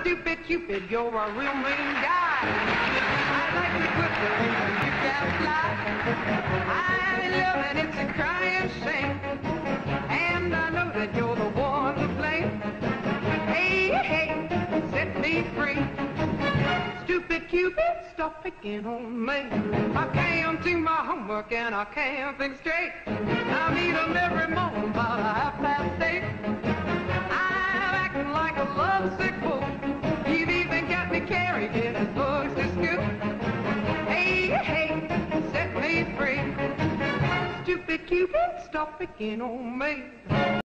Stupid Cupid, you're a real mean guy. I'd like to put the you can fly. I'm in love and it's a crying shame. And I know that you're the one to blame. Hey, hey, set me free. Stupid Cupid, stop picking on me. I can't do my homework and I can't think straight. I meet them every morning about 8:30. I'm acting like a lovesick fool. You've even got me carrying his books to school. Hey, hey, set me free. Stupid Cupid, stop picking on me.